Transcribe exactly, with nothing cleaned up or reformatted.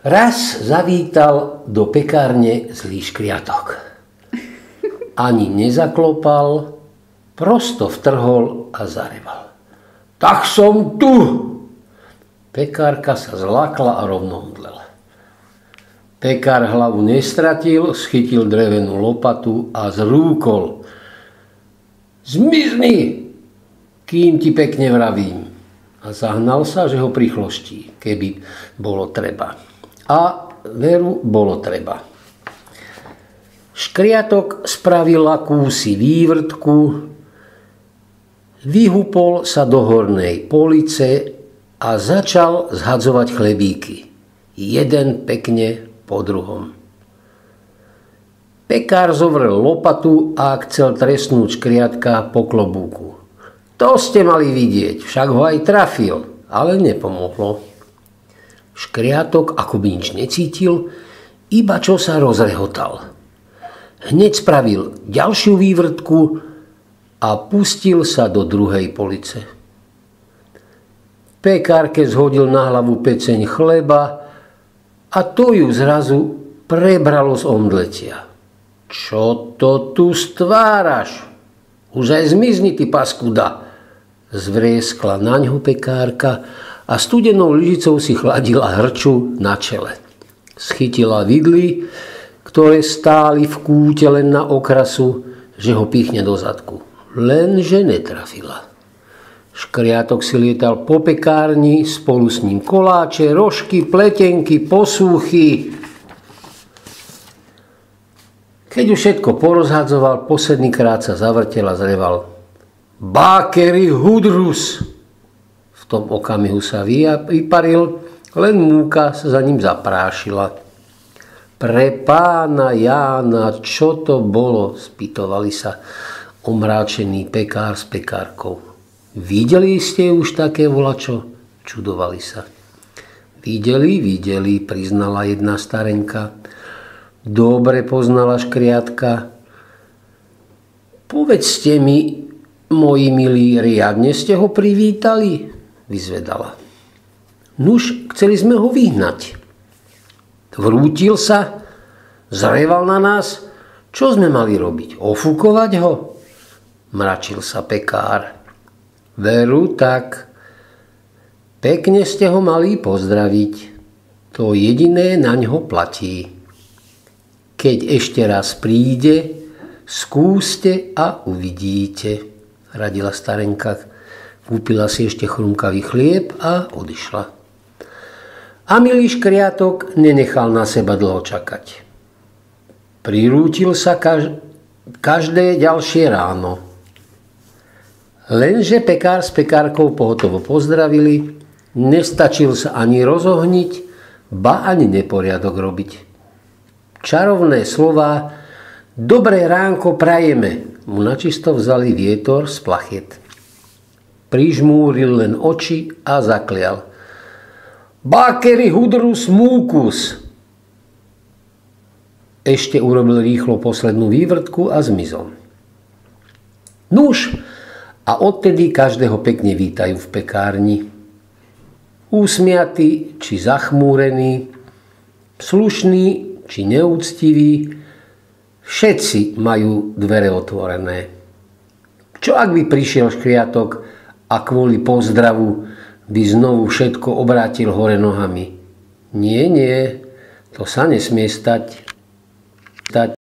Raz zavítal do pekárne zlý škriatok. Ani nezaklopal, prosto vtrhol a zareval. Tak som tu! Pekárka sa zlakla a rovno omdlela. Pekár hlavu nestratil, schytil drevenú lopatu a zrúkol. Zmizni, kým ti pekne vravím. A zahnal sa, že ho prichloští, keby bolo treba. A veru bolo treba. Škriatok spravil akúsi vývrtku, vyhupol sa do hornej police a začal zhadzovať chlebíky. Jeden pekne po druhom. Pekár zovrel lopatu a chcel trestnúť škriatka po klobúku. To ste mali vidieť, však ho aj trafil, ale nepomohlo. Škriatok akoby nič necítil, iba čo sa rozrehotal. Hneď spravil ďalšiu vývrtku a pustil sa do druhej police. Pekárke zhodil na hlavu peceň chleba a to ju zrazu prebralo z omdletia. Čo to tu stváraš? Už aj zmizni, ty paskuda! Zvrieskla naňho pekárka a studenou lyžicou si chladila hrču na čele. Schytila vidly, ktoré stáli v kúte len na okrasu, že ho píchne do zadku. Lenže netrafila. Škriatok si lietal po pekárni, spolu s ním koláče, rožky, pletenky, posúchy. Keď už všetko porozhadzoval, posledný krát sa zavrtel a zreval. Bákery hudrus! V tom okamihu sa vyparil, len múka sa za ním zaprášila. Pre pána Jána, čo to bolo? Spýtovali sa omráčený pekár s pekárkou. Videli ste už také volačo? Čudovali sa. Videli, videli, priznala jedna starenka. Dobre poznala škriatka. Povedzte mi, moji milí, riadne ste ho privítali? Vyzvedala. Nuž, chceli sme ho vyhnať. Vrútil sa, zreval na nás. Čo sme mali robiť? Ofúkovať ho? Mračil sa pekár. Veru tak. Pekne ste ho mali pozdraviť. To jediné na ňo platí. Keď ešte raz príde, skúste a uvidíte, radila starenka. Kúpila si ešte chrumkavý chlieb a odišla. A milý škriatok nenechal na seba dlho čakať. Prirútil sa kaž- každé ďalšie ráno. Lenže pekár s pekárkou pohotovo pozdravili, nestačil sa ani rozohniť, ba ani neporiadok robiť. Čarovné slová dobré ránko prajeme mu načisto vzali vietor z plachiet. Prižmúril len oči a zaklial. Bákery hudrus múkus. Ešte urobil rýchlo poslednú vývrtku a zmizol. Nuž, a odtedy každého pekne vítajú v pekárni. Úsmiatý či zachmúrený, slušný či neúctivý, všetci majú dvere otvorené. Čo ak by prišiel škriatok a kvôli pozdravu by znovu všetko obrátil hore nohami? Nie, nie, to sa nesmie stať. stať.